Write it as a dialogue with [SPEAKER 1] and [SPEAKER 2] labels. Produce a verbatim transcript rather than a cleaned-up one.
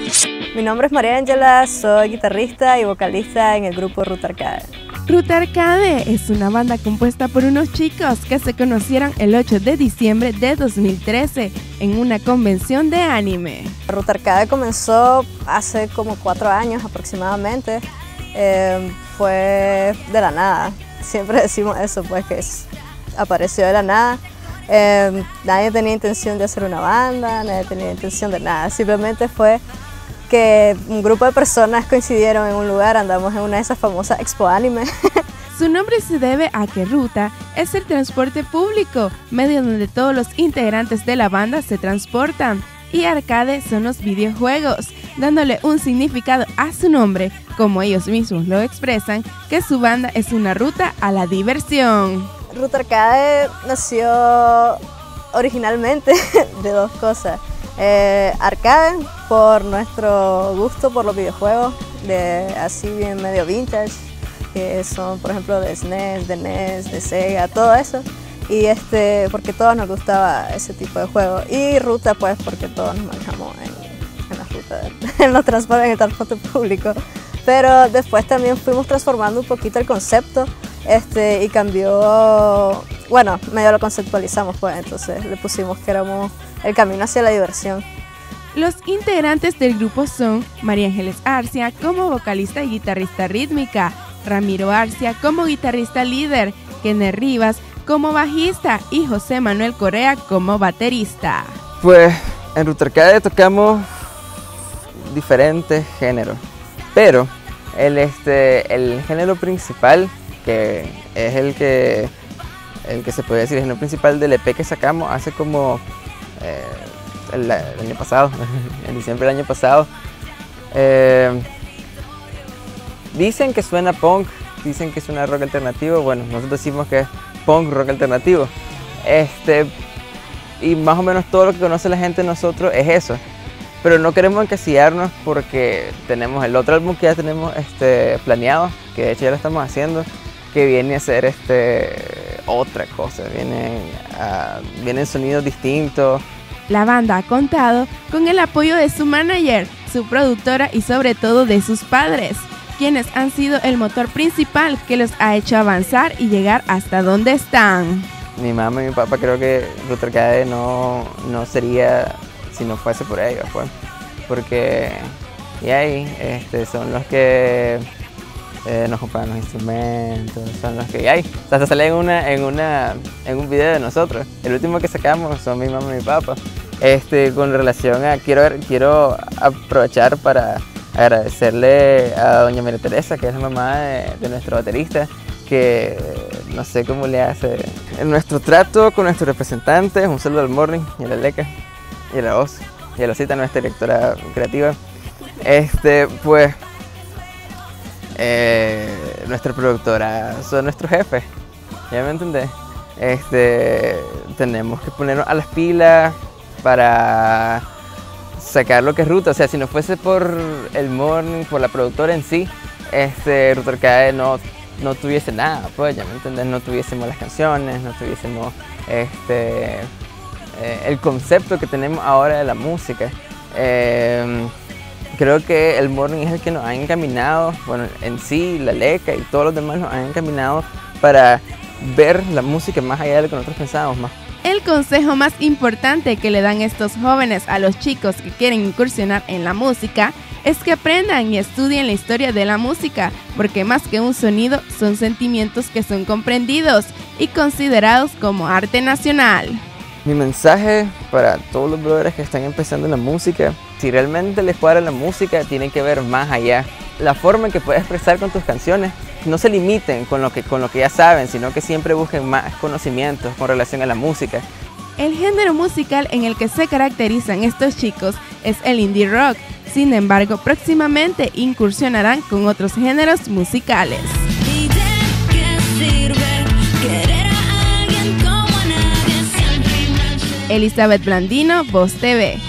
[SPEAKER 1] Mi nombre es María Ángela, soy guitarrista y vocalista en el grupo Ruta Arcade.
[SPEAKER 2] Ruta Arcade es una banda compuesta por unos chicos que se conocieron el ocho de diciembre de dos mil trece en una convención de anime.
[SPEAKER 1] Ruta Arcade comenzó hace como cuatro años aproximadamente, eh, fue de la nada, siempre decimos eso, pues que es, apareció de la nada. Eh, nadie tenía intención de hacer una banda, nadie tenía intención de nada, simplemente fue que un grupo de personas coincidieron en un lugar, andamos en una de esas famosas expo anime.
[SPEAKER 2] Su nombre se debe a que Ruta es el transporte público, medio donde todos los integrantes de la banda se transportan, y Arcade son los videojuegos, dándole un significado a su nombre, como ellos mismos lo expresan, que su banda es una ruta a la diversión.
[SPEAKER 1] Ruta Arcade nació originalmente de dos cosas. Eh, arcade, por nuestro gusto por los videojuegos, de así bien medio vintage, que son por ejemplo de S N E S, de N E S, de Sega, todo eso, y este, porque a todos nos gustaba ese tipo de juegos, y ruta pues porque todos nos manejamos en, en la ruta, en, los transportes, en el transporte público, pero después también fuimos transformando un poquito el concepto, este, y cambió, bueno, medio lo conceptualizamos pues, entonces le pusimos que éramos el camino hacia la diversión.
[SPEAKER 2] Los integrantes del grupo son María Ángeles Arcia como vocalista y guitarrista rítmica, Ramiro Arcia como guitarrista líder, Kenner Rivas como bajista y José Manuel Correa como baterista.
[SPEAKER 3] Pues en Ruta Arcade tocamos diferentes géneros, pero el, este, el género principal, que es el que, el que se puede decir el género principal del E P que sacamos hace como Eh, el, el año pasado, en diciembre del año pasado, eh, dicen que suena punk, dicen que suena rock alternativo. Bueno, nosotros decimos que es punk rock alternativo, este, y más o menos todo lo que conoce la gente de nosotros es eso, pero no queremos encasillarnos porque tenemos el otro álbum que ya tenemos este, planeado, que de hecho ya lo estamos haciendo, que viene a ser este, otra cosa, vienen, uh, vienen sonidos distintos.
[SPEAKER 2] La banda ha contado con el apoyo de su manager, su productora y sobre todo de sus padres, quienes han sido el motor principal que los ha hecho avanzar y llegar hasta donde están.
[SPEAKER 3] Mi mamá y mi papá, creo que Ruta Arcade no, no sería si no fuese por ellos, pues, porque y ahí, este, son los que Eh, nos compran los instrumentos, son los que hay. Hasta sale en, una, en, una, en un video de nosotros. El último que sacamos son mi mamá y mi papá. Este, con relación a, quiero, quiero aprovechar para agradecerle a doña María Teresa, que es la mamá de, de nuestro baterista, que no sé cómo le hace. En nuestro trato con nuestros representantes, un saludo al Morning y a la Leca y a la Oz y a la Cita, nuestra directora creativa. Este, pues, Eh, nuestra productora son nuestros jefes, ¿ya me entendés? Este, tenemos que ponernos a las pilas para sacar lo que es Ruta. O sea, si no fuese por el Morning, por la productora en sí, este, Ruta Arcade no, no tuviese nada, pues, ¿ya me entendés? No tuviésemos las canciones, no tuviésemos este, eh, el concepto que tenemos ahora de la música. Eh, Creo que el Morning es el que nos ha encaminado, bueno, en sí, la Leca y todos los demás nos han encaminado para ver la música más allá de lo que nosotros pensábamos más.
[SPEAKER 2] El consejo más importante que le dan estos jóvenes a los chicos que quieren incursionar en la música es que aprendan y estudien la historia de la música, porque más que un sonido son sentimientos que son comprendidos y considerados como arte nacional.
[SPEAKER 3] Mi mensaje para todos los brothers que están empezando en la música: si realmente les cuadra la música, tienen que ver más allá. La forma en que puedes expresar con tus canciones, no se limiten con lo que, con lo que ya saben, sino que siempre busquen más conocimientos con relación a la música.
[SPEAKER 2] El género musical en el que se caracterizan estos chicos es el indie rock. Sin embargo, próximamente incursionarán con otros géneros musicales. Elizabeth Blandino, Voz T V.